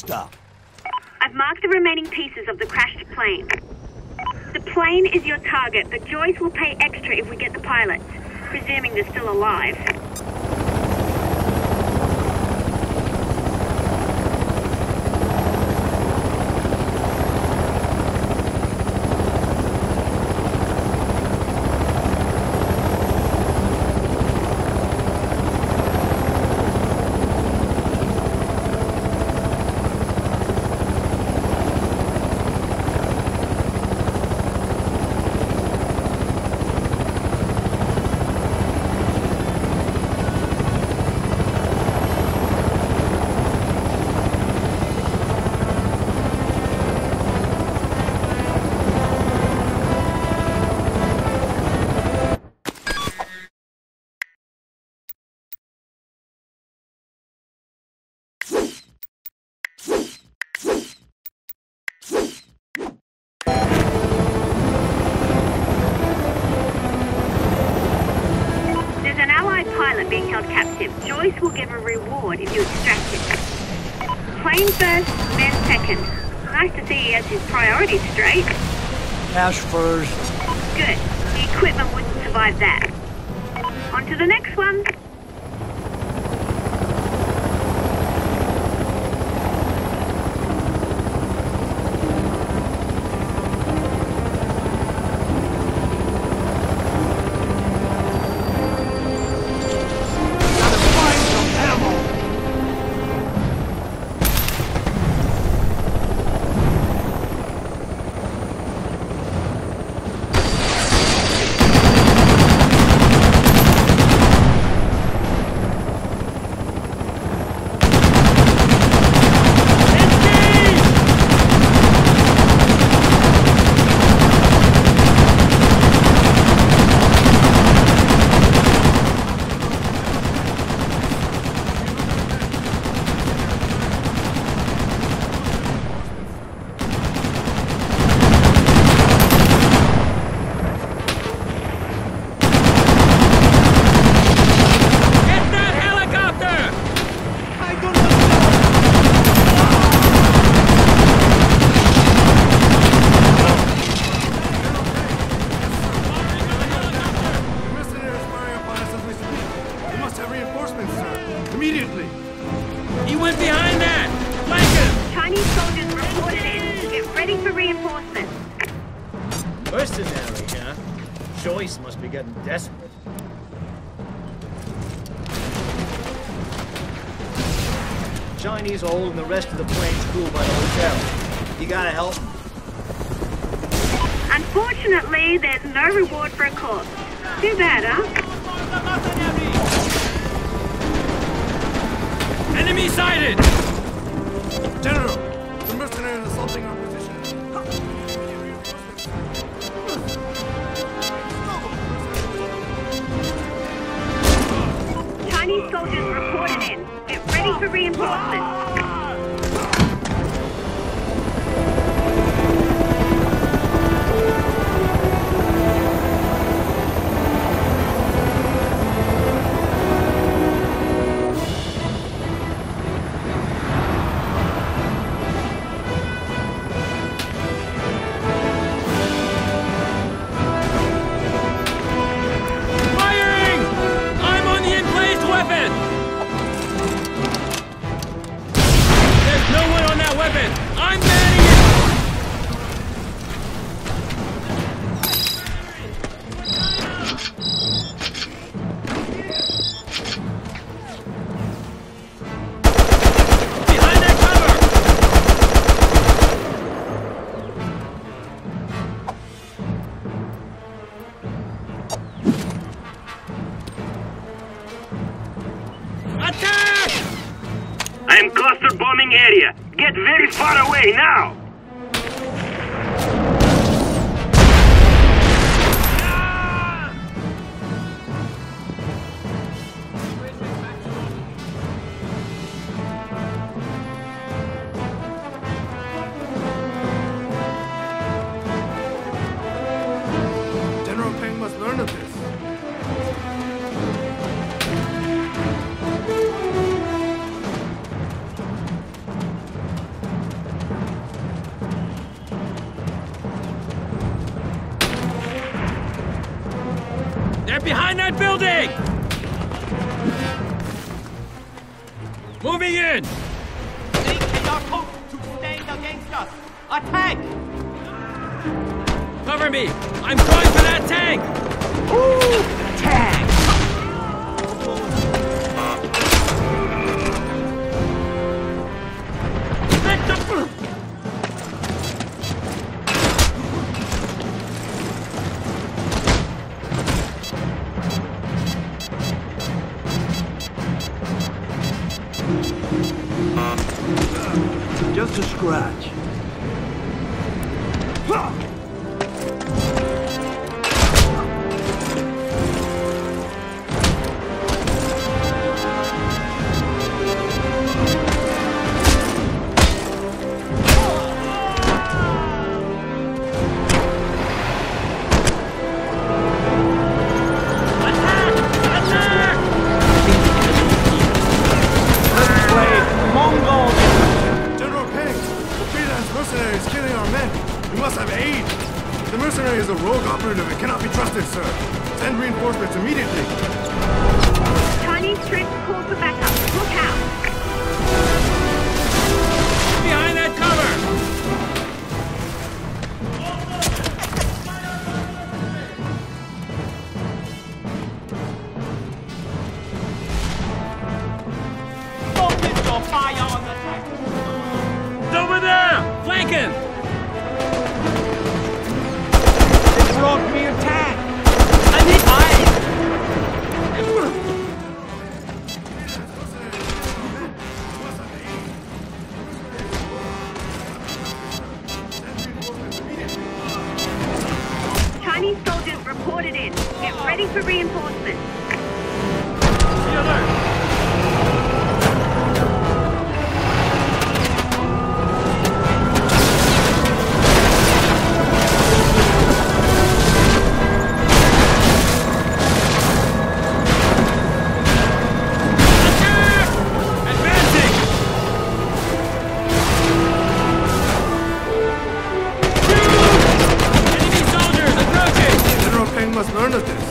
stuff? I've marked the remaining pieces of the crashed plane. The plane is your target, but Joyce will pay extra if we get the pilots, presuming they're still alive. Being held captive. Joyce will give a reward if you extract it. Plane first, men second. Nice to see he has his priorities straight. Cash first. Good. The equipment wouldn't survive that. On to the next one. Mercenaries, huh? Joyce must be getting desperate. Chinese are holding the rest of the plane's crew by the hotel. You gotta help them. Unfortunately, there's no reward for a corpse. Too bad, huh? Enemy sighted! General, the mercenaries are assaulting our position. Chinese soldiers reported in. Get ready for reinforcements. I am cluster bombing area. Get very far away now! General Peng must learn of this. behind that building! Moving in! They cannot hope to stand against us! Attack! Cover me! I'm going for that tank! Ooh! Tank! Just a scratch. General Peng! The freelance mercenary is killing our men! We must have aid! The mercenary is a rogue operative and cannot be trusted, sir. Send reinforcements immediately! Chinese troops call for backup. Look out! Behind that cover! Focus your fire on the tank! It's over there! Flanking! They brought me a tank! I need ice! Chinese soldiers reported in. Get ready for reinforcements. Be alert! Attack! Advancing! Shoot! Enemy soldiers approaching! General Peng must learn of this.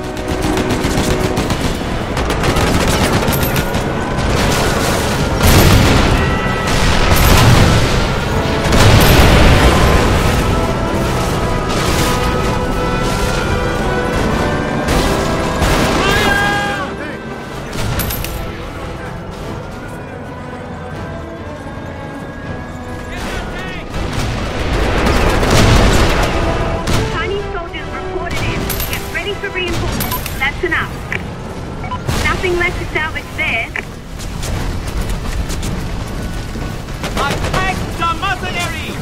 Chinese soldiers reported in. Get ready for reinforcements. That's enough. Nothing left to salvage there. Attack the mercenaries!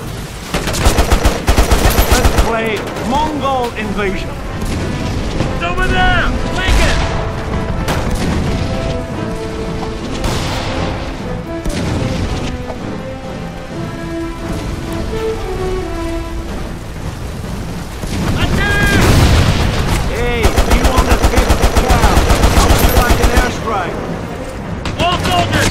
Let's play Mongol invasion. It's over there! Flanking! Attack! Hey, you on the 5th cow? Looks like an airstrike. All soldiers!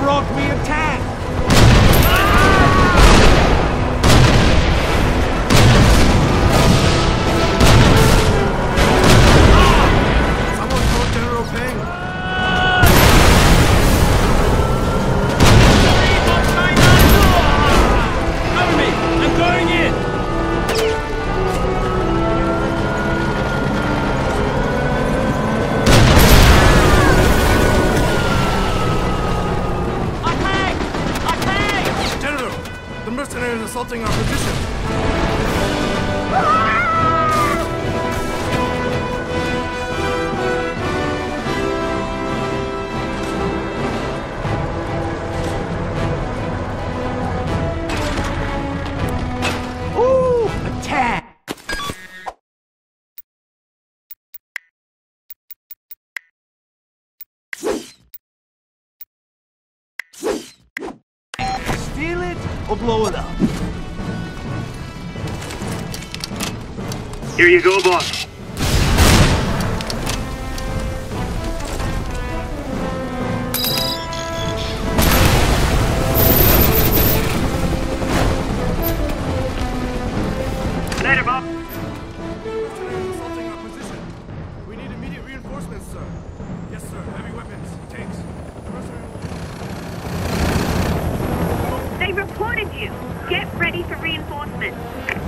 brought me a tank! Someone call General Peng. Cover me! I'm going in! General, the mercenaries are assaulting our position. Ooh, attack! Steal it or blow it up. Here you go, boss. Later, Bob. Mercenaries assaulting our position. We need immediate reinforcements, sir. Yes, sir. Heavy weapons, tanks. The mercenaries... They reported you. Get ready for reinforcements.